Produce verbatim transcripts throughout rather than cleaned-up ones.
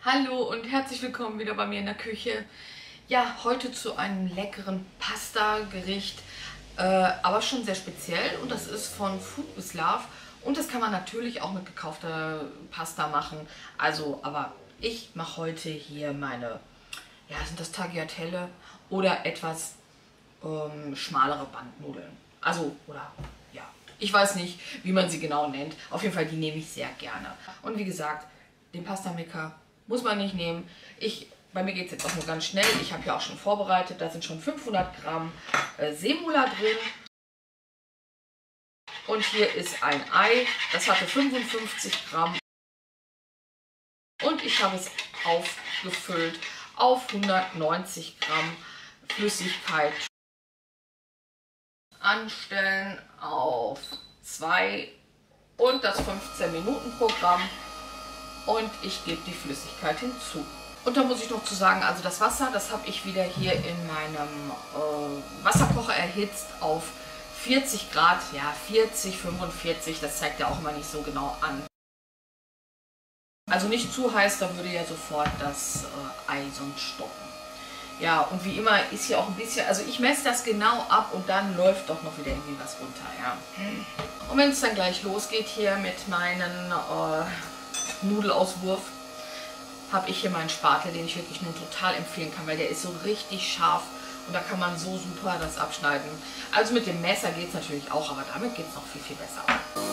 Hallo und herzlich willkommen wieder bei mir in der Küche. Ja, heute zu einem leckeren Pasta-Gericht, äh, aber schon sehr speziell, und das ist von Food with Love, und das kann man natürlich auch mit gekaufter Pasta machen. Also, aber ich mache heute hier meine, ja, sind das Tagliatelle oder etwas ähm, schmalere Bandnudeln. Also, oder ja, ich weiß nicht, wie man sie genau nennt. Auf jeden Fall, die nehme ich sehr gerne. Und wie gesagt, den Pasta-Maker muss man nicht nehmen. Ich, bei mir geht es jetzt auch nur ganz schnell. Ich habe ja auch schon vorbereitet. Da sind schon fünfhundert Gramm äh, Semula drin. Und hier ist ein Ei. Das hatte fünfundfünfzig Gramm. Und ich habe es aufgefüllt auf hundertneunzig Gramm Flüssigkeit. Anstellen auf zwei und das fünfzehn Minuten Programm. Und ich gebe die Flüssigkeit hinzu. Und da muss ich noch zu sagen, also das Wasser, das habe ich wieder hier in meinem äh, Wasserkocher erhitzt auf vierzig Grad, ja vierzig, fünfundvierzig, das zeigt ja auch immer nicht so genau an. Also nicht zu heiß, da würde ja sofort das äh, Ei sonst stoppen. Ja, und wie immer ist hier auch ein bisschen, also ich messe das genau ab und dann läuft doch noch wieder irgendwie was runter, ja. Und wenn es dann gleich losgeht hier mit meinen äh, Nudelauswurf, habe ich hier meinen Spatel, den ich wirklich nur total empfehlen kann, weil der ist so richtig scharf und da kann man so super das abschneiden. Also mit dem Messer geht es natürlich auch, aber damit geht es noch viel, viel besser.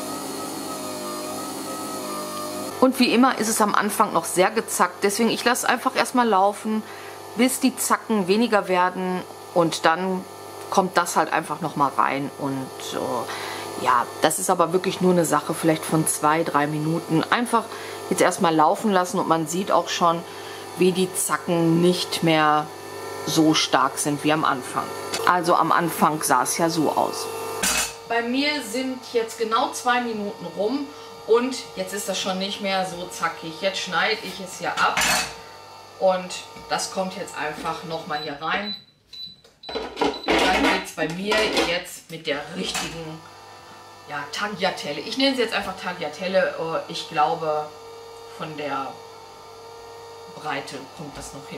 Und wie immer ist es am Anfang noch sehr gezackt, deswegen ich lasse einfach erstmal laufen, bis die Zacken weniger werden, und dann kommt das halt einfach nochmal rein. Und äh, ja, das ist aber wirklich nur eine Sache vielleicht von zwei, drei Minuten. Einfach jetzt erstmal laufen lassen und man sieht auch schon, wie die Zacken nicht mehr so stark sind wie am Anfang. Also am Anfang sah es ja so aus. Bei mir sind jetzt genau zwei Minuten rum und jetzt ist das schon nicht mehr so zackig. Jetzt schneide ich es hier ab. Und das kommt jetzt einfach nochmal hier rein. Und dann geht es bei mir jetzt mit der richtigen, ja, Tagliatelle. Ich nenne sie jetzt einfach Tagliatelle. Ich glaube, von der Breite kommt das noch hin.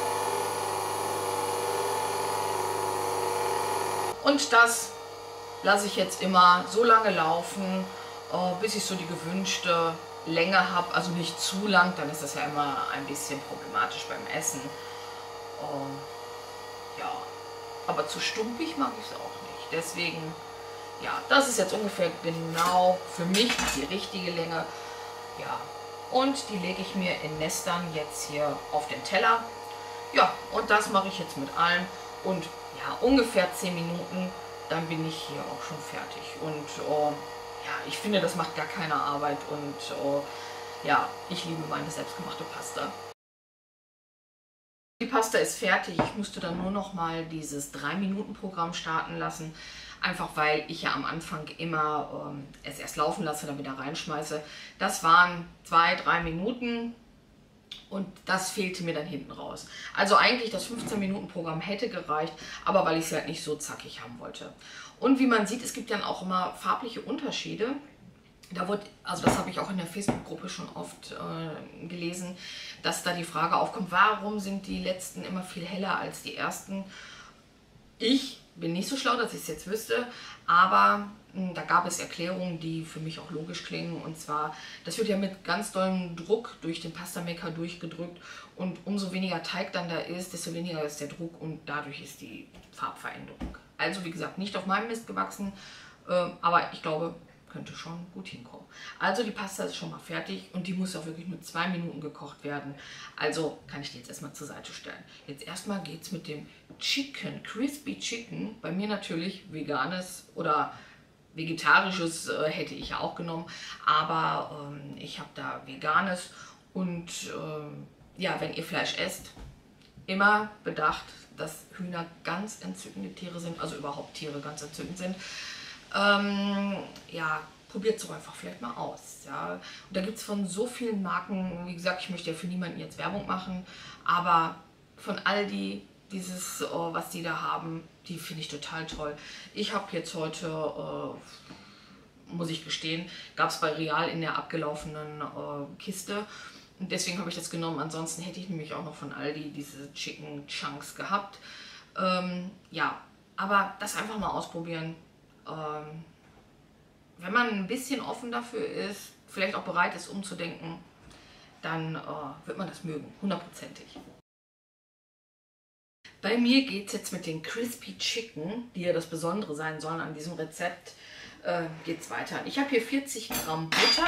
Und das lasse ich jetzt immer so lange laufen, bis ich so die gewünschte Länge habe, also nicht zu lang, dann ist das ja immer ein bisschen problematisch beim Essen. Oh, ja, aber zu stumpig mag ich es auch nicht. Deswegen, ja, das ist jetzt ungefähr genau für mich die richtige Länge. Ja, und die lege ich mir in Nestern jetzt hier auf den Teller. Ja, und das mache ich jetzt mit allem. Und ja, ungefähr zehn Minuten, dann bin ich hier auch schon fertig. Und oh, ja, ich finde, das macht gar keine Arbeit und oh, ja, ich liebe meine selbstgemachte Pasta. Die Pasta ist fertig. Ich musste dann nur noch mal dieses drei Minuten Programm starten lassen. Einfach weil ich ja am Anfang immer ähm, es erst laufen lasse, dann wieder reinschmeiße. Das waren zwei, drei Minuten. Und das fehlte mir dann hinten raus. Also eigentlich das fünfzehn Minuten Programm hätte gereicht, aber weil ich es halt nicht so zackig haben wollte. Und wie man sieht, es gibt dann auch immer farbliche Unterschiede. Da wird, also das habe ich auch in der Facebook-Gruppe schon oft äh, gelesen, dass da die Frage aufkommt, warum sind die letzten immer viel heller als die ersten? Ich bin nicht so schlau, dass ich es jetzt wüsste, aber mh, da gab es Erklärungen, die für mich auch logisch klingen. Und zwar, das wird ja mit ganz dollem Druck durch den Pasta-Maker durchgedrückt. Und umso weniger Teig dann da ist, desto weniger ist der Druck und dadurch ist die Farbveränderung. Also wie gesagt, nicht auf meinem Mist gewachsen, äh, aber ich glaube, könnte schon gut hinkommen. Also die Pasta ist schon mal fertig und die muss auch wirklich nur zwei Minuten gekocht werden. Also kann ich die jetzt erstmal zur Seite stellen. Jetzt erstmal geht es mit dem Chicken, Crispy Chicken. Bei mir natürlich veganes oder vegetarisches äh, hätte ich ja auch genommen. Aber ähm, ich habe da veganes und äh, ja, wenn ihr Fleisch esst, immer bedacht, dass Hühner ganz entzückende Tiere sind, also überhaupt Tiere ganz entzückend sind. Ähm, ja, probiert es doch einfach vielleicht mal aus. Ja. Und da gibt es von so vielen Marken, wie gesagt, ich möchte ja für niemanden jetzt Werbung machen, aber von Aldi, dieses, oh, was die da haben, die finde ich total toll. Ich habe jetzt heute, äh, muss ich gestehen, gab es bei Real in der abgelaufenen äh, Kiste Und deswegen habe ich das genommen. Ansonsten hätte ich nämlich auch noch von Aldi diese Chicken Chunks gehabt. Ähm, ja, aber das einfach mal ausprobieren. Ähm, wenn man ein bisschen offen dafür ist, vielleicht auch bereit ist umzudenken, dann äh, wird man das mögen, hundertprozentig. Bei mir geht es jetzt mit den Crispy Chicken, die ja das Besondere sein sollen an diesem Rezept, äh, geht es weiter. Ich habe hier vierzig Gramm Butter.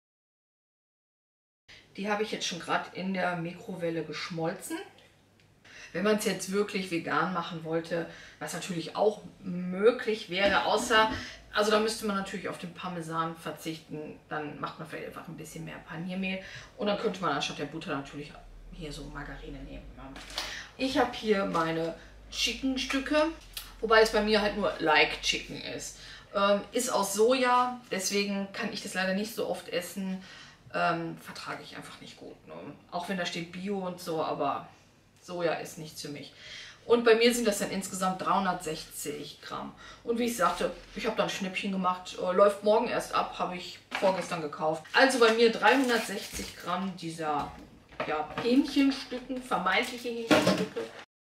Die habe ich jetzt schon gerade in der Mikrowelle geschmolzen. Wenn man es jetzt wirklich vegan machen wollte, was natürlich auch möglich wäre, außer, also da müsste man natürlich auf den Parmesan verzichten, dann macht man vielleicht einfach ein bisschen mehr Paniermehl und dann könnte man anstatt der Butter natürlich hier so Margarine nehmen. Ich habe hier meine Chicken-Stücke, wobei es bei mir halt nur Like Chicken ist. Ähm, ist aus Soja, deswegen kann ich das leider nicht so oft essen. Ähm, vertrage ich einfach nicht gut. Ne? Auch wenn da steht Bio und so, aber Soja ist nichts für mich. Und bei mir sind das dann insgesamt dreihundertsechzig Gramm. Und wie ich sagte, ich habe da ein Schnippchen gemacht. Äh, läuft morgen erst ab, habe ich vorgestern gekauft. Also bei mir dreihundertsechzig Gramm dieser ja, Hähnchenstücken, vermeintliche Hähnchenstücke.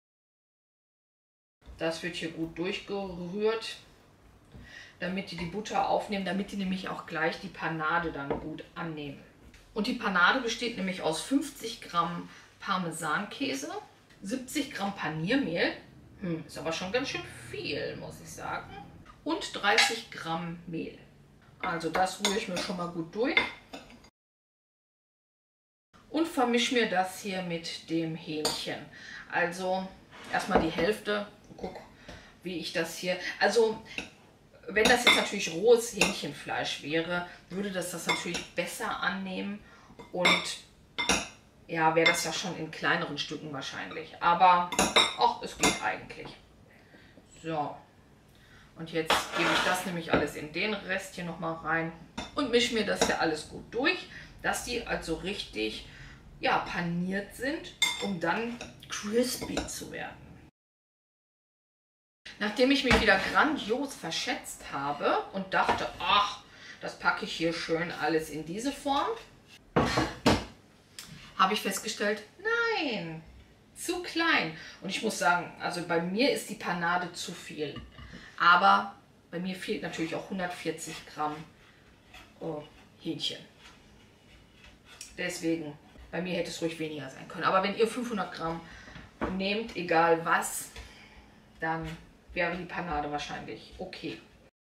Das wird hier gut durchgerührt, damit die die Butter aufnehmen, damit die nämlich auch gleich die Panade dann gut annehmen. Und die Panade besteht nämlich aus fünfzig Gramm Parmesankäse, siebzig Gramm Paniermehl, hm, ist aber schon ganz schön viel, muss ich sagen, und dreißig Gramm Mehl. Also das rühre ich mir schon mal gut durch und vermische mir das hier mit dem Hähnchen. Also erstmal die Hälfte, guck, wie ich das hier, also wenn das jetzt natürlich rohes Hähnchenfleisch wäre, würde das das natürlich besser annehmen und ja, wäre das ja schon in kleineren Stücken wahrscheinlich. Aber auch es geht eigentlich. So, und jetzt gebe ich das nämlich alles in den Rest hier nochmal rein und mische mir das hier alles gut durch, dass die also richtig ja, paniert sind, um dann crispy zu werden. Nachdem ich mich wieder grandios verschätzt habe und dachte, ach, das packe ich hier schön alles in diese Form, habe ich festgestellt, nein, zu klein. Und ich muss sagen, also bei mir ist die Panade zu viel. Aber bei mir fehlt natürlich auch hundertvierzig Gramm oh, Hähnchen. Deswegen, bei mir hätte es ruhig weniger sein können. Aber wenn ihr fünfhundert Gramm nehmt, egal was, dann wäre die Panade wahrscheinlich okay.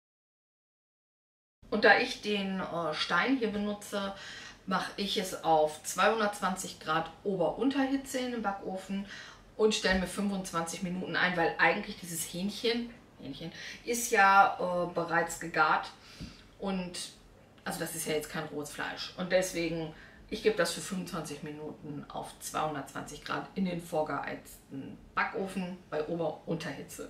Und da ich den äh, Stein hier benutze, mache ich es auf zweihundertzwanzig Grad Ober-Unterhitze in den Backofen und stelle mir fünfundzwanzig Minuten ein, weil eigentlich dieses Hähnchen, Hähnchen ist ja äh, bereits gegart und also das ist ja jetzt kein rohes Fleisch und deswegen, ich gebe das für fünfundzwanzig Minuten auf zweihundertzwanzig Grad in den vorgeheizten Backofen bei Ober-Unterhitze.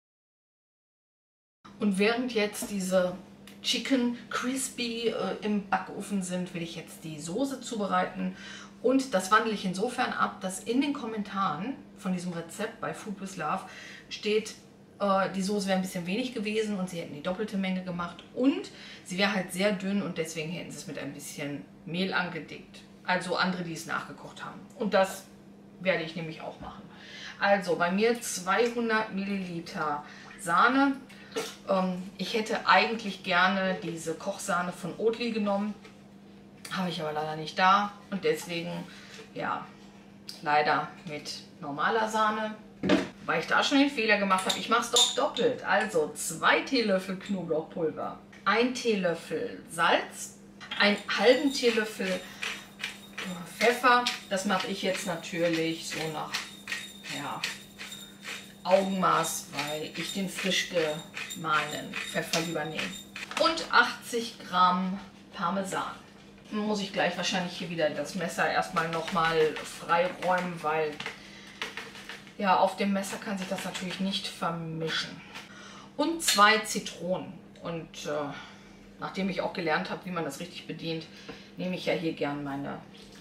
Und während jetzt diese Chicken Crispy äh, im Backofen sind, will ich jetzt die Soße zubereiten. Und das wandle ich insofern ab, dass in den Kommentaren von diesem Rezept bei Food with Love steht, äh, die Soße wäre ein bisschen wenig gewesen und sie hätten die doppelte Menge gemacht. Und sie wäre halt sehr dünn und deswegen hätten sie es mit ein bisschen Mehl angedickt. Also andere, die es nachgekocht haben. Und das werde ich nämlich auch machen. Also bei mir zweihundert Milliliter Sahne. Ich hätte eigentlich gerne diese Kochsahne von Oatly genommen, habe ich aber leider nicht da und deswegen, ja, leider mit normaler Sahne, weil ich da schon den Fehler gemacht habe. Ich mache es doch doppelt, also zwei Teelöffel Knoblauchpulver, ein Teelöffel Salz, einen halben Teelöffel Pfeffer, das mache ich jetzt natürlich so nach, ja, Augenmaß, weil ich den frisch gemahlenen Pfeffer lieber nehme. Und achtzig Gramm Parmesan. Muss ich gleich wahrscheinlich hier wieder das Messer erstmal nochmal freiräumen, weil ja, auf dem Messer kann sich das natürlich nicht vermischen. Und zwei Zitronen. Und äh, nachdem ich auch gelernt habe, wie man das richtig bedient, nehme ich ja hier gern meine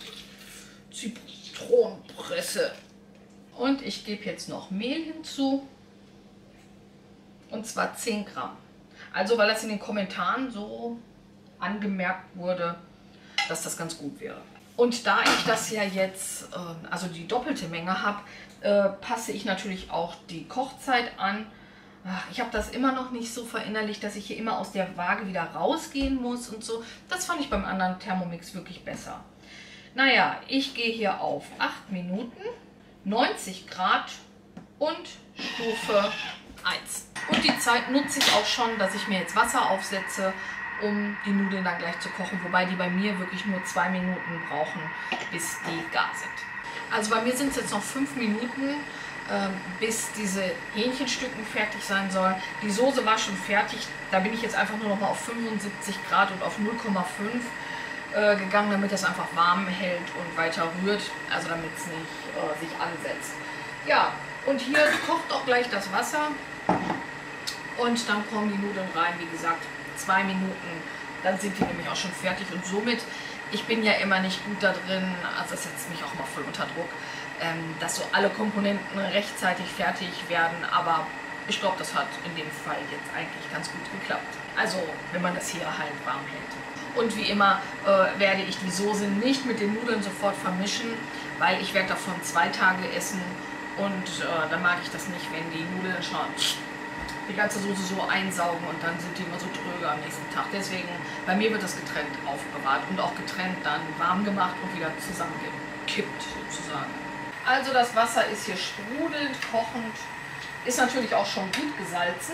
Zitronenpresse. Und ich gebe jetzt noch Mehl hinzu, und zwar zehn Gramm. Also weil das in den Kommentaren so angemerkt wurde, dass das ganz gut wäre. Und da ich das ja jetzt, äh, also die doppelte Menge habe, äh, passe ich natürlich auch die Kochzeit an. Ach, ich habe das immer noch nicht so verinnerlicht, dass ich hier immer aus der Waage wieder rausgehen muss und so. Das fand ich beim anderen Thermomix wirklich besser. Naja, ich gehe hier auf acht Minuten, neunzig Grad und Stufe eins. Und die Zeit nutze ich auch schon, dass ich mir jetzt Wasser aufsetze, um die Nudeln dann gleich zu kochen. Wobei die bei mir wirklich nur zwei Minuten brauchen, bis die gar sind. Also bei mir sind es jetzt noch fünf Minuten, ähm, bis diese Hähnchenstücken fertig sein sollen. Die Soße war schon fertig. Da bin ich jetzt einfach nur noch mal auf fünfundsiebzig Grad und auf null Komma fünf äh, gegangen, damit das einfach warm hält und weiter rührt. Also damit es nicht äh, sich ansetzt. Ja, und hier kocht auch gleich das Wasser. Und dann kommen die Nudeln rein, wie gesagt, zwei Minuten, dann sind die nämlich auch schon fertig. Und somit, ich bin ja immer nicht gut da drin, also das setzt mich auch mal voll unter Druck, ähm, dass so alle Komponenten rechtzeitig fertig werden. Aber ich glaube, das hat in dem Fall jetzt eigentlich ganz gut geklappt. Also, wenn man das hier halt warm hält. Und wie immer äh, werde ich die Soße nicht mit den Nudeln sofort vermischen, weil ich werde davon zwei Tage essen. Und äh, dann mag ich das nicht, wenn die Nudeln schon die ganze Soße so einsaugen und dann sind die immer so tröge am nächsten Tag. Deswegen, bei mir wird das getrennt aufbewahrt und auch getrennt dann warm gemacht und wieder zusammengekippt sozusagen. Also das Wasser ist hier sprudelnd, kochend, ist natürlich auch schon gut gesalzen.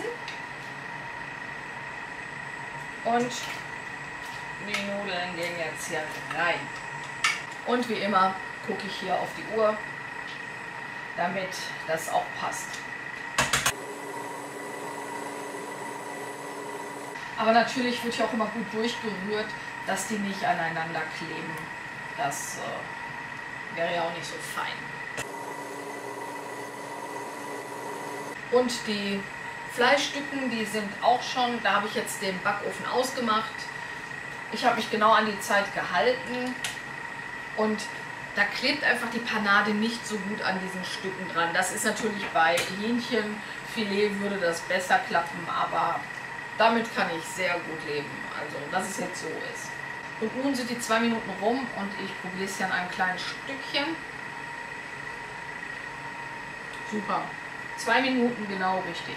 Und die Nudeln gehen jetzt hier rein. Und wie immer gucke ich hier auf die Uhr, damit das auch passt. Aber natürlich wird hier auch immer gut durchgerührt, dass die nicht aneinander kleben. Das äh, wäre ja auch nicht so fein. Und die Fleischstücken, die sind auch schon, da habe ich jetzt den Backofen ausgemacht. Ich habe mich genau an die Zeit gehalten und da klebt einfach die Panade nicht so gut an diesen Stücken dran. Das ist natürlich bei Hähnchenfilet würde das besser klappen, aber damit kann ich sehr gut leben, also dass es jetzt so ist. Und nun sind die zwei Minuten rum und ich probiere es hier an einem kleinen Stückchen. Super. Zwei Minuten genau richtig.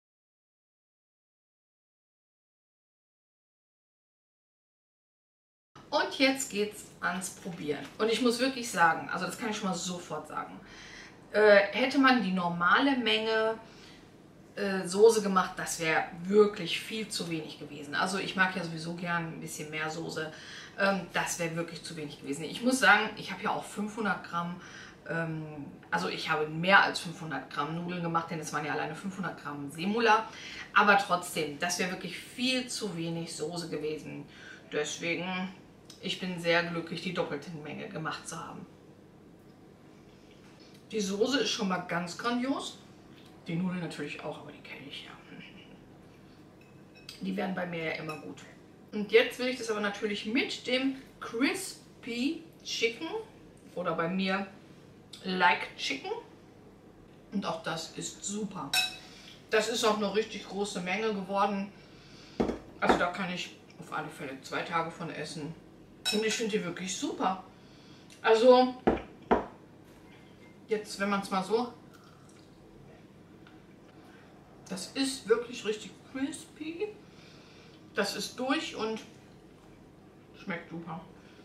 Und jetzt geht's ans Probieren. Und ich muss wirklich sagen, also das kann ich schon mal sofort sagen, äh, hätte man die normale Menge äh, Soße gemacht, das wäre wirklich viel zu wenig gewesen. Also ich mag ja sowieso gern ein bisschen mehr Soße. Ähm, das wäre wirklich zu wenig gewesen. Ich muss sagen, ich habe ja auch fünfhundert Gramm, ähm, also ich habe mehr als fünfhundert Gramm Nudeln gemacht, denn es waren ja alleine fünfhundert Gramm Semula. Aber trotzdem, das wäre wirklich viel zu wenig Soße gewesen. Deswegen, ich bin sehr glücklich, die doppelte Menge gemacht zu haben. Die Soße ist schon mal ganz grandios. Die Nudeln natürlich auch, aber die kenne ich ja. Die werden bei mir ja immer gut. Und jetzt will ich das aber natürlich mit dem Crispy Chicken oder bei mir Like Chicken. Und auch das ist super. Das ist auch eine richtig große Menge geworden. Also da kann ich auf alle Fälle zwei Tage von essen. Und ich finde die wirklich super. Also jetzt, wenn man es mal so... Das ist wirklich richtig crispy. Das ist durch und schmeckt super.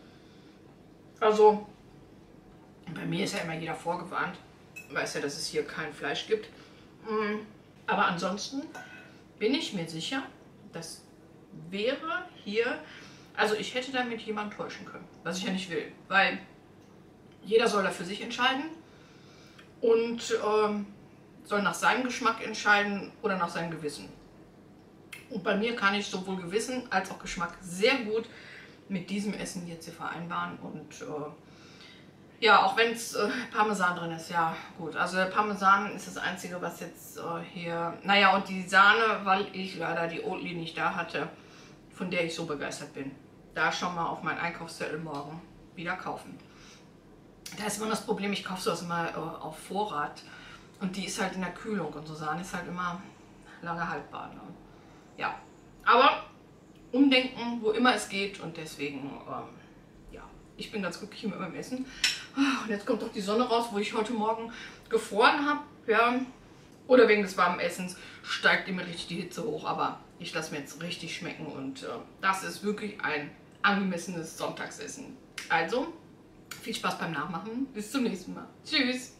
Also, bei mir ist ja immer jeder vorgewarnt. Weiß ja, dass es hier kein Fleisch gibt. Aber ansonsten bin ich mir sicher, das wäre hier... Also ich hätte damit jemanden täuschen können, was ich ja nicht will. Weil jeder soll da für sich entscheiden. Und... Ähm, soll nach seinem Geschmack entscheiden oder nach seinem Gewissen. Und bei mir kann ich sowohl Gewissen als auch Geschmack sehr gut mit diesem Essen jetzt hier vereinbaren. Und äh, ja, auch wenn es äh, Parmesan drin ist, ja gut. Also der Parmesan ist das Einzige, was jetzt äh, hier... Naja, und die Sahne, weil ich leider die Oatly nicht da hatte, von der ich so begeistert bin. Da schon mal auf meinen Einkaufszettel morgen wieder kaufen. Da ist immer das Problem, ich kaufe sowas immer äh, auf Vorrat. Und die ist halt in der Kühlung und so Sahne ist halt immer lange haltbar. Ne? Ja, aber umdenken, wo immer es geht und deswegen, ähm, ja, ich bin ganz glücklich mit meinem Essen. Und jetzt kommt doch die Sonne raus, wo ich heute Morgen gefroren habe. Ja. Oder wegen des warmen Essens steigt immer richtig die Hitze hoch. Aber ich lasse mir jetzt richtig schmecken. Und äh, das ist wirklich ein angemessenes Sonntagsessen. Also, viel Spaß beim Nachmachen. Bis zum nächsten Mal. Tschüss.